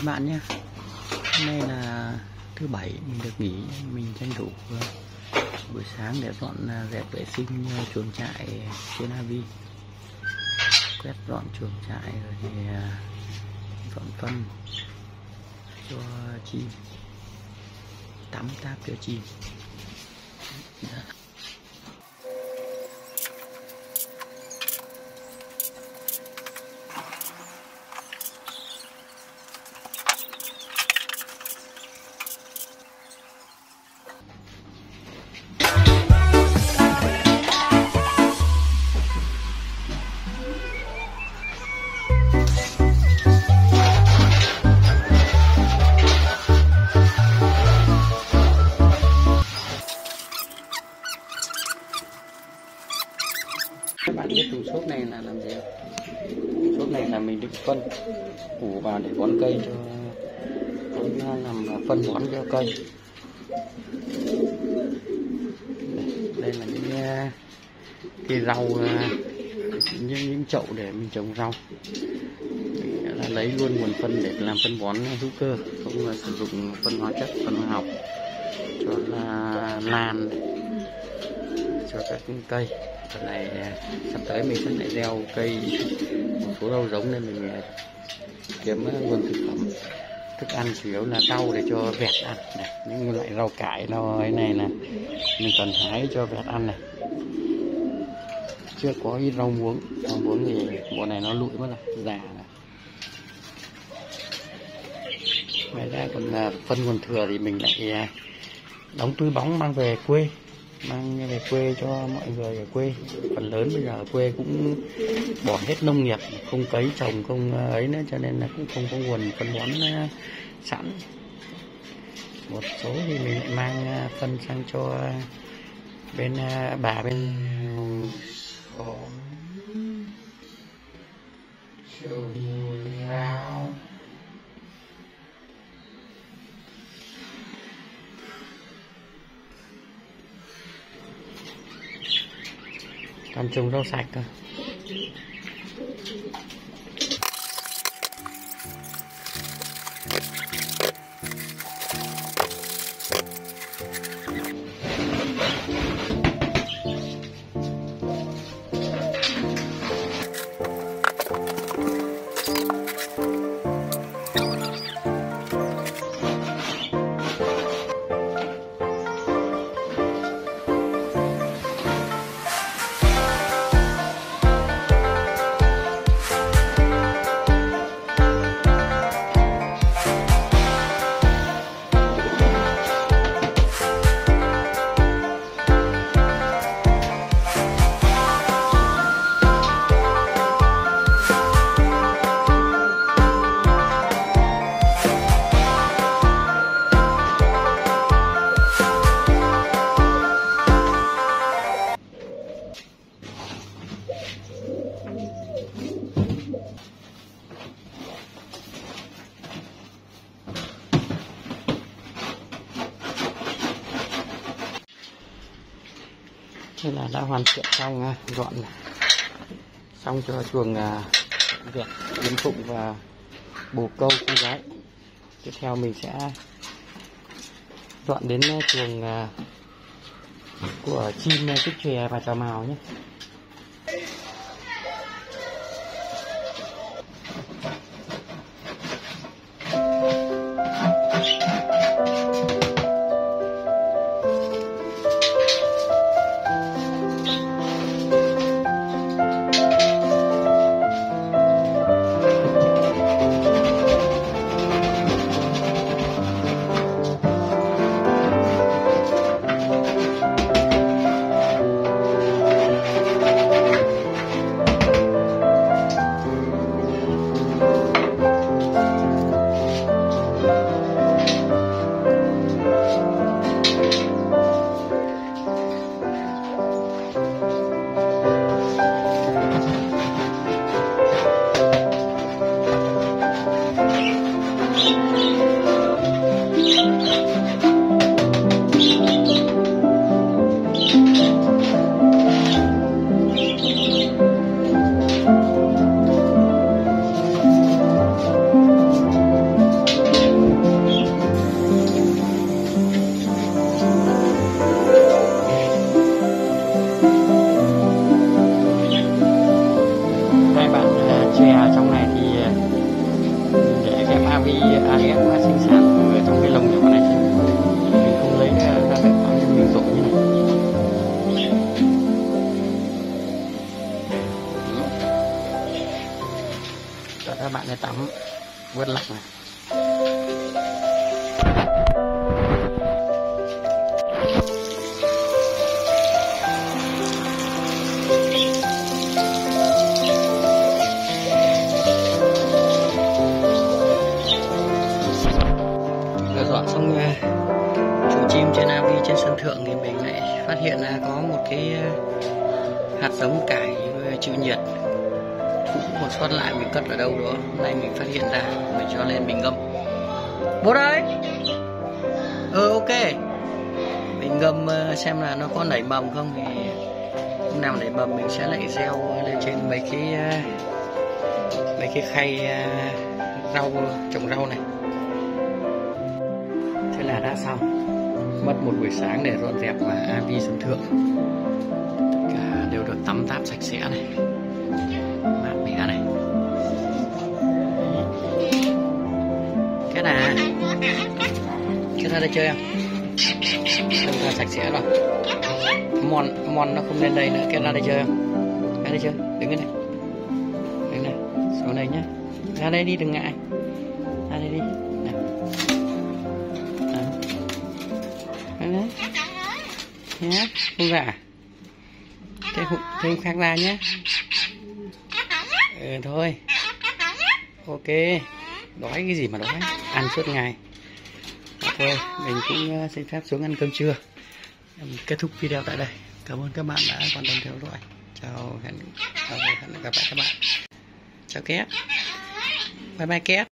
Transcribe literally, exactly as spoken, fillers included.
các bạn nhé. Hôm nay là thứ bảy, mình được nghỉ, mình tranh thủ buổi sáng để dọn dẹp vệ sinh chuồng trại trên a vê, quét dọn chuồng trại rồi thì dọn phân cho chim, tắm táp cho chim. Các bạn biết thùng xốp này là làm gì không? Xốp này là mình đựng phân ủ vào để bón cây cho, cũng làm phân bón cho cây. Đây là những cái rau, những, những chậu để mình trồng rau. Mình đã lấy luôn nguồn phân để làm phân bón hữu cơ, không là sử dụng phân hóa chất, phân hóa học cho là lan cho các cây. Lần này sắp tới mình sẽ lại gieo cây một số rau giống nên mình kiếm nguồn thực phẩm, thức ăn chủ yếu là rau để cho vẹt ăn này. Những loại rau cải nó cái này là mình cần hái cho vẹt ăn này. Chưa có ít rau muống, rau muống thì bộ này nó lụi mất rồi, già rồi. Ngoài ra còn phân còn thừa thì mình lại đóng túi bóng mang về quê, mang về quê cho mọi người ở quê. Phần lớn bây giờ ở quê cũng bỏ hết nông nghiệp, không cấy trồng, không ấy nữa, cho nên là cũng không có nguồn phân bón sẵn. Một số thì mình lại mang phân sang cho bên bà bên toàn trồng rau sạch thôi. Thế là đã hoàn thiện xong, dọn xong cho chuồng vẹt, yến phụng và bồ câu con gái. Tiếp theo mình sẽ dọn đến chuồng của chim tích chòe và trào mào nhé. vớt lọc này. Vừa dọn xong chuồng chim trên a vê trên sân thượng thì mình lại phát hiện là có một cái hạt giống cải chịu nhiệt cũng còn sót lại, mình cất ở đâu đó, hôm nay mình phát hiện ra, mình cho lên mình ngâm. Bố ơi, ừ ok, mình ngâm xem là nó có nảy mầm không, thì hôm nào nảy mầm mình sẽ lại gieo lên trên mấy cái mấy cái khay rau, trồng rau này. Thế là đã xong, mất một buổi sáng để dọn dẹp và a vê sân thượng, tất cả đều được tắm táp sạch sẽ này, mát mẻ này. Cái này cái ra đây chơi không? Sân thượng sạch sẽ rồi, mon mon nó không lên đây nữa. Cái ra đây chơi không? Ra đây chơi, đứng cái này, đứng này, xuống đây nhá, ra đây đi, đừng ngại, ra đây đi. Đấy. Nhé, không ra. Thế thêm khác ra nhé. Ừ thôi. Ok. Đói cái gì mà đói, ăn suốt ngày. Thôi, mình cũng xin phép xuống ăn cơm trưa. Kết thúc video tại đây. Cảm ơn các bạn đã quan tâm theo dõi. Chào, hẹn, hẹn gặp lại các bạn. Chào Két. Bye bye Két.